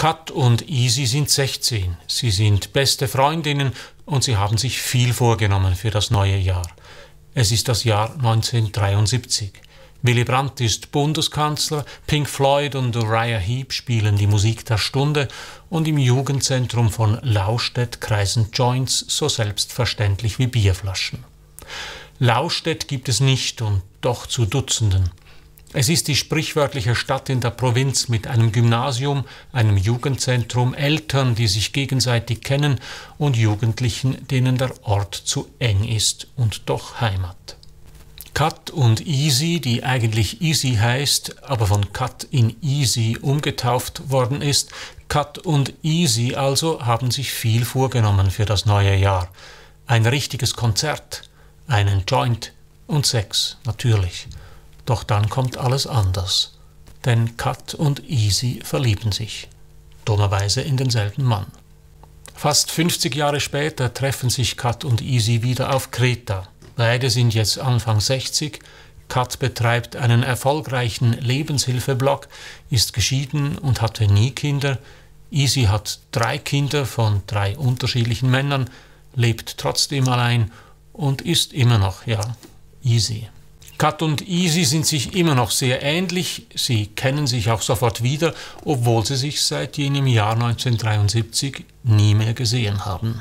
Kat und Easy sind 16. Sie sind beste Freundinnen und sie haben sich viel vorgenommen für das neue Jahr. Es ist das Jahr 1973. Willy Brandt ist Bundeskanzler, Pink Floyd und Uriah Heep spielen die Musik der Stunde und im Jugendzentrum von Laustedt kreisen Joints so selbstverständlich wie Bierflaschen. Laustedt gibt es nicht und doch zu Dutzenden. Es ist die sprichwörtliche Stadt in der Provinz mit einem Gymnasium, einem Jugendzentrum, Eltern, die sich gegenseitig kennen und Jugendlichen, denen der Ort zu eng ist und doch Heimat. Kat und Easy, die eigentlich Easy heißt, aber von Kat in Easy umgetauft worden ist, Kat und Easy also haben sich viel vorgenommen für das neue Jahr. Ein richtiges Konzert, einen Joint und Sex, natürlich. Doch dann kommt alles anders, denn Kat und Easy verlieben sich, dummerweise in denselben Mann. Fast 50 Jahre später treffen sich Kat und Easy wieder auf Kreta. Beide sind jetzt Anfang 60, Kat betreibt einen erfolgreichen Lebenshilfeblog, ist geschieden und hatte nie Kinder. Easy hat 3 Kinder von 3 unterschiedlichen Männern, lebt trotzdem allein und ist immer noch, Easy. Kat und Easy sind sich immer noch sehr ähnlich, sie kennen sich auch sofort wieder, obwohl sie sich seit jenem Jahr 1973 nie mehr gesehen haben.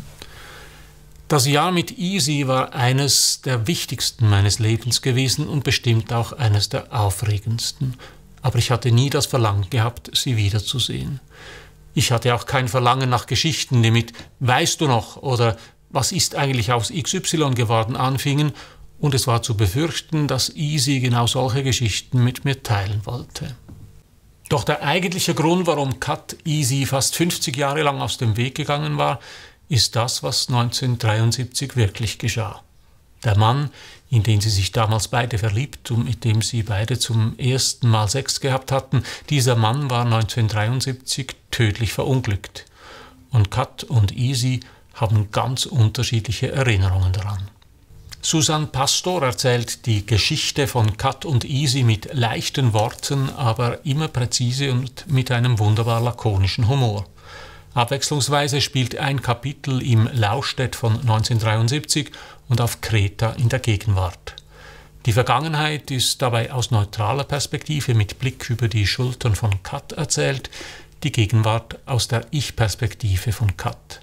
Das Jahr mit Easy war eines der wichtigsten meines Lebens gewesen und bestimmt auch eines der aufregendsten. Aber ich hatte nie das Verlangen gehabt, sie wiederzusehen. Ich hatte auch kein Verlangen nach Geschichten, die mit »Weißt du noch« oder »Was ist eigentlich aus XY geworden« anfingen, und es war zu befürchten, dass Easy genau solche Geschichten mit mir teilen wollte. Doch der eigentliche Grund, warum Kat Easy fast 50 Jahre lang aus dem Weg gegangen war, ist das, was 1973 wirklich geschah. Der Mann, in den sie sich damals beide verliebt und mit dem sie beide zum ersten Mal Sex gehabt hatten, dieser Mann war 1973 tödlich verunglückt. Und Kat und Easy haben ganz unterschiedliche Erinnerungen daran. Susan Pastor erzählt die Geschichte von Kat und Easy mit leichten Worten, aber immer präzise und mit einem wunderbar lakonischen Humor. Abwechslungsweise spielt ein Kapitel im Laustedt von 1973 und auf Kreta in der Gegenwart. Die Vergangenheit ist dabei aus neutraler Perspektive mit Blick über die Schultern von Kat erzählt, die Gegenwart aus der Ich-Perspektive von Kat.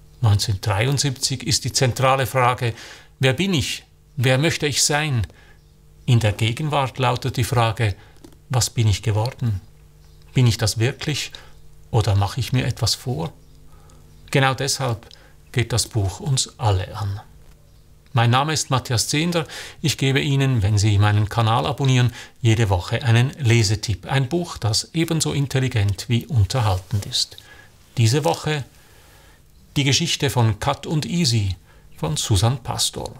1973 ist die zentrale Frage: Wer bin ich? Wer möchte ich sein? In der Gegenwart lautet die Frage: Was bin ich geworden? Bin ich das wirklich oder mache ich mir etwas vor? Genau deshalb geht das Buch uns alle an. Mein Name ist Matthias Zehnder. Ich gebe Ihnen, wenn Sie meinen Kanal abonnieren, jede Woche einen Lesetipp. Ein Buch, das ebenso intelligent wie unterhaltend ist. Diese Woche die Geschichte von Kat und Easy von Susan Pastor.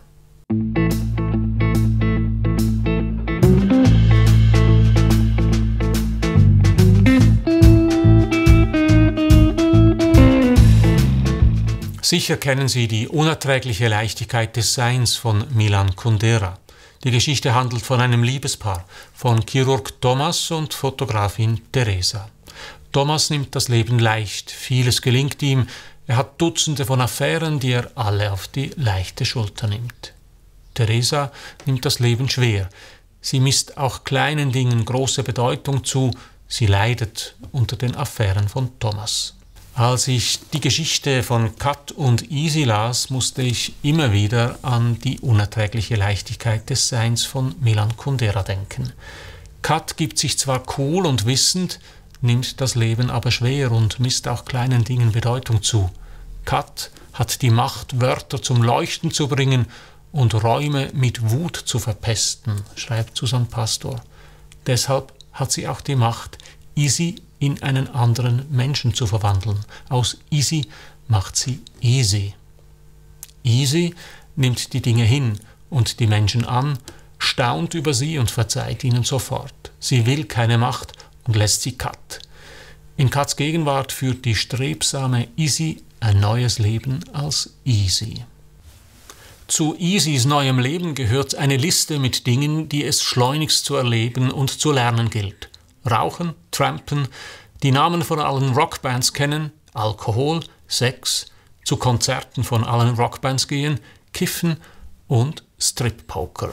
Sicher kennen Sie die unerträgliche Leichtigkeit des Seins von Milan Kundera. Die Geschichte handelt von einem Liebespaar, von Chirurg Thomas und Fotografin Teresa. Thomas nimmt das Leben leicht, vieles gelingt ihm, er hat Dutzende von Affären, die er alle auf die leichte Schulter nimmt. Teresa nimmt das Leben schwer. Sie misst auch kleinen Dingen große Bedeutung zu. Sie leidet unter den Affären von Thomas. Als ich die Geschichte von Kat und Easy las, musste ich immer wieder an die unerträgliche Leichtigkeit des Seins von Milan Kundera denken. Kat gibt sich zwar cool und wissend, nimmt das Leben aber schwer und misst auch kleinen Dingen Bedeutung zu. Kat hat die Macht, Wörter zum Leuchten zu bringen und Räume mit Wut zu verpesten, schreibt Susan Pastor. Deshalb hat sie auch die Macht, Easy in einen anderen Menschen zu verwandeln. Aus Easy macht sie Easy. Easy nimmt die Dinge hin und die Menschen an, staunt über sie und verzeiht ihnen sofort. Sie will keine Macht und lässt sie Kat. In Kats Gegenwart führt die strebsame Easy ein neues Leben als Easy. Zu Easys neuem Leben gehört eine Liste mit Dingen, die es schleunigst zu erleben und zu lernen gilt. Rauchen, Trampen, die Namen von allen Rockbands kennen, Alkohol, Sex, zu Konzerten von allen Rockbands gehen, Kiffen und Strip-Poker.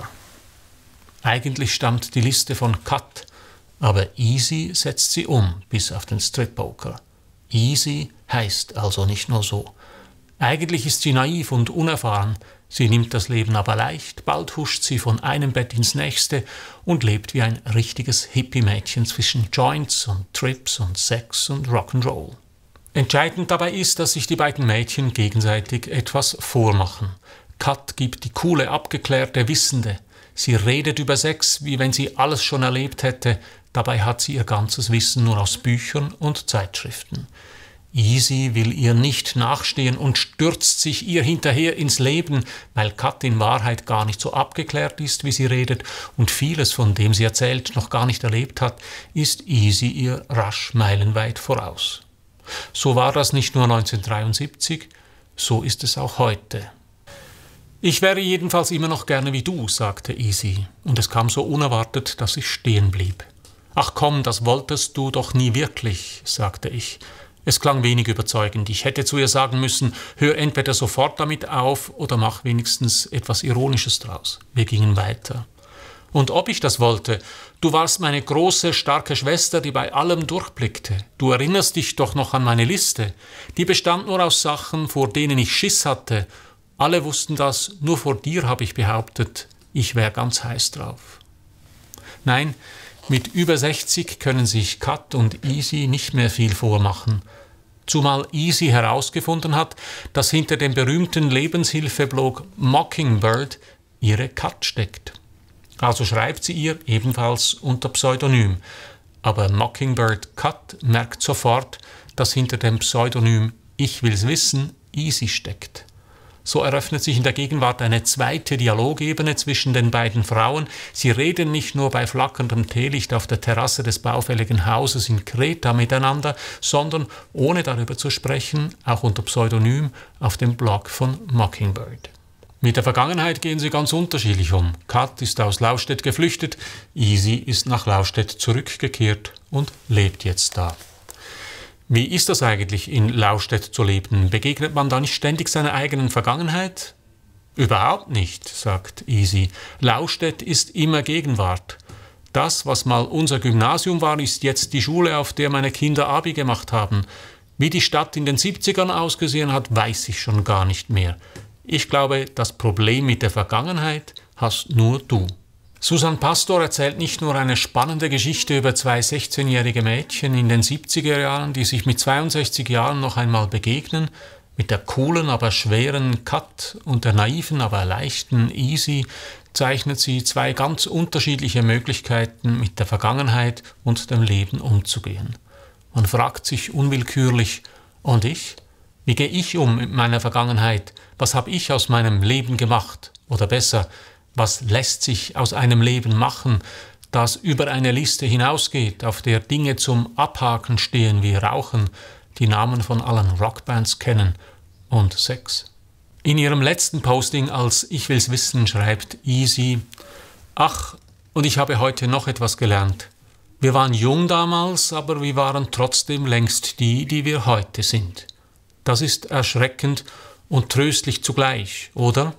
Eigentlich stammt die Liste von Kat, aber Easy setzt sie um, bis auf den Strip-Poker. Easy heißt also nicht nur so. Eigentlich ist sie naiv und unerfahren, sie nimmt das Leben aber leicht, bald huscht sie von einem Bett ins nächste und lebt wie ein richtiges Hippie-Mädchen zwischen Joints und Trips und Sex und Rock'n'Roll. Entscheidend dabei ist, dass sich die beiden Mädchen gegenseitig etwas vormachen. Kat gibt die coole, abgeklärte, wissende. Sie redet über Sex, wie wenn sie alles schon erlebt hätte, dabei hat sie ihr ganzes Wissen nur aus Büchern und Zeitschriften. Easy will ihr nicht nachstehen und stürzt sich ihr hinterher ins Leben, weil Kat in Wahrheit gar nicht so abgeklärt ist, wie sie redet und vieles, von dem sie erzählt, noch gar nicht erlebt hat, ist Easy ihr rasch meilenweit voraus. So war das nicht nur 1973, so ist es auch heute. »Ich wäre jedenfalls immer noch gerne wie du«, sagte Easy, und es kam so unerwartet, dass ich stehen blieb. »Ach komm, das wolltest du doch nie wirklich«, sagte ich. Es klang wenig überzeugend. Ich hätte zu ihr sagen müssen, hör entweder sofort damit auf oder mach wenigstens etwas Ironisches draus. Wir gingen weiter. Und ob ich das wollte, du warst meine große, starke Schwester, die bei allem durchblickte. Du erinnerst dich doch noch an meine Liste. Die bestand nur aus Sachen, vor denen ich Schiss hatte. Alle wussten das, nur vor dir habe ich behauptet, ich wäre ganz heiß drauf. Nein, mit über 60 können sich Kat und Easy nicht mehr viel vormachen. Zumal Easy herausgefunden hat, dass hinter dem berühmten Lebenshilfeblog Mockingbird ihre Kat steckt. Also schreibt sie ihr ebenfalls unter Pseudonym. Aber Mockingbird Kat merkt sofort, dass hinter dem Pseudonym Ich will's wissen Easy steckt. So eröffnet sich in der Gegenwart eine zweite Dialogebene zwischen den beiden Frauen. Sie reden nicht nur bei flackerndem Teelicht auf der Terrasse des baufälligen Hauses in Kreta miteinander, sondern, ohne darüber zu sprechen, auch unter Pseudonym auf dem Blog von Mockingbird. Mit der Vergangenheit gehen sie ganz unterschiedlich um. Kat ist aus Laustedt geflüchtet, Easy ist nach Laustedt zurückgekehrt und lebt jetzt da. Wie ist das eigentlich, in Laustedt zu leben? Begegnet man da nicht ständig seiner eigenen Vergangenheit? Überhaupt nicht, sagt Easy. Laustedt ist immer Gegenwart. Das, was mal unser Gymnasium war, ist jetzt die Schule, auf der meine Kinder Abi gemacht haben. Wie die Stadt in den 70ern ausgesehen hat, weiß ich schon gar nicht mehr. Ich glaube, das Problem mit der Vergangenheit hast nur du. Susan Pastor erzählt nicht nur eine spannende Geschichte über zwei 16-jährige Mädchen in den 70er Jahren, die sich mit 62 Jahren noch einmal begegnen, mit der coolen, aber schweren Kat und der naiven, aber leichten Easy zeichnet sie zwei ganz unterschiedliche Möglichkeiten, mit der Vergangenheit und dem Leben umzugehen. Man fragt sich unwillkürlich, und ich? Wie gehe ich um mit meiner Vergangenheit? Was habe ich aus meinem Leben gemacht? Oder besser, was lässt sich aus einem Leben machen, das über eine Liste hinausgeht, auf der Dinge zum Abhaken stehen wie Rauchen, die Namen von allen Rockbands kennen und Sex? In ihrem letzten Posting als Ich will's wissen schreibt Easy: Ach, und ich habe heute noch etwas gelernt. Wir waren jung damals, aber wir waren trotzdem längst die, die wir heute sind. Das ist erschreckend und tröstlich zugleich, oder?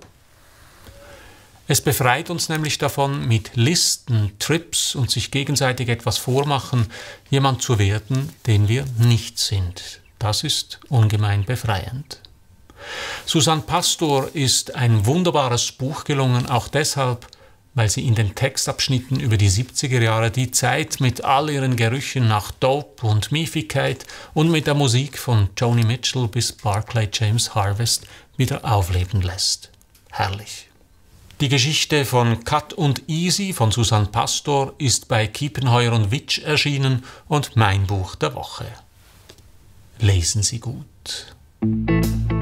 Es befreit uns nämlich davon, mit Listen, Trips und sich gegenseitig etwas vormachen, jemand zu werden, den wir nicht sind. Das ist ungemein befreiend. Susan Pastor ist ein wunderbares Buch gelungen, auch deshalb, weil sie in den Textabschnitten über die 70er Jahre die Zeit mit all ihren Gerüchen nach Dope und Miefigkeit und mit der Musik von Joni Mitchell bis Barclay James Harvest wieder aufleben lässt. Herrlich. Die Geschichte von Kat und Easy von Susan Pastor ist bei Kiepenheuer und Witsch erschienen und mein Buch der Woche. Lesen Sie gut.